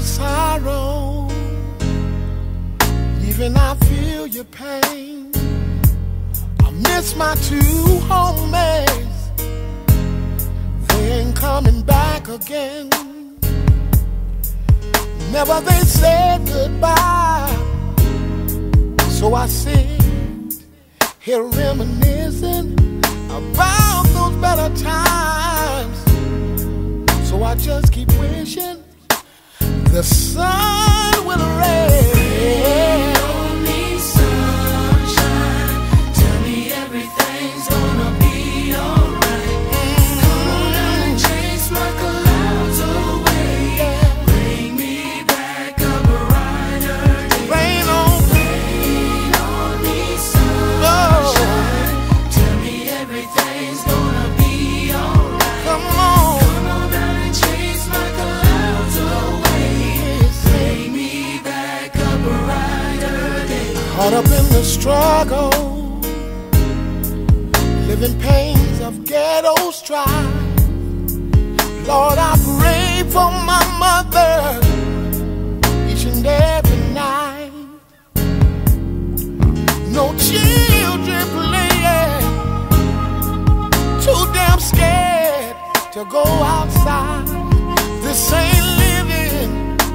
sorrow, even I feel your pain. I miss my two homies, they ain't coming back again. Never they said goodbye, so I sit here reminiscing about those better times. So I just keep wishing the sun will rain. Rain on me, sunshine. Tell me everything's gonna be alright. Come on out and chase my clouds away. Bring me back a brighter day. Rain on me, sunshine. Tell me everything's gonna be alright. Come on. Come on out and chase my clouds away. Bring me back a brighter day. Caught up in the struggle, living pains of ghetto strife. Lord, I pray for my mother each and every night. No children playing, too damn scared to go outside. This ain't living,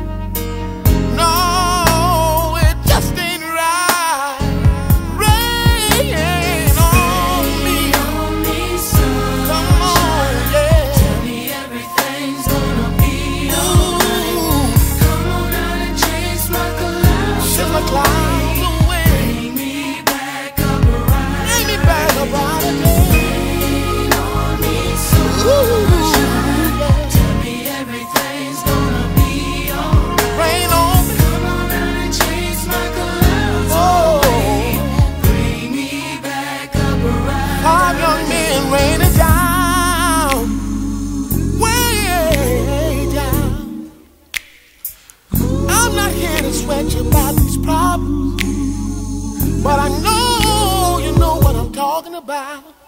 no, it just ain't right. Rain on me, come on, yeah. Tell me everything's gonna be alright. Come on out and chase my clouds Shut my away. clouds away, Bring me back a brighter bring me back a brighter day. Rain on me, Ooh, sunshine. yeah. Tell me everything's gonna be alright. Rain on me, Come on out and chase my clouds oh. away. Bring me back a brighter 5 young men raining down, way down. I'm not here to sweat you about these problems, but I know you know what I'm talking about.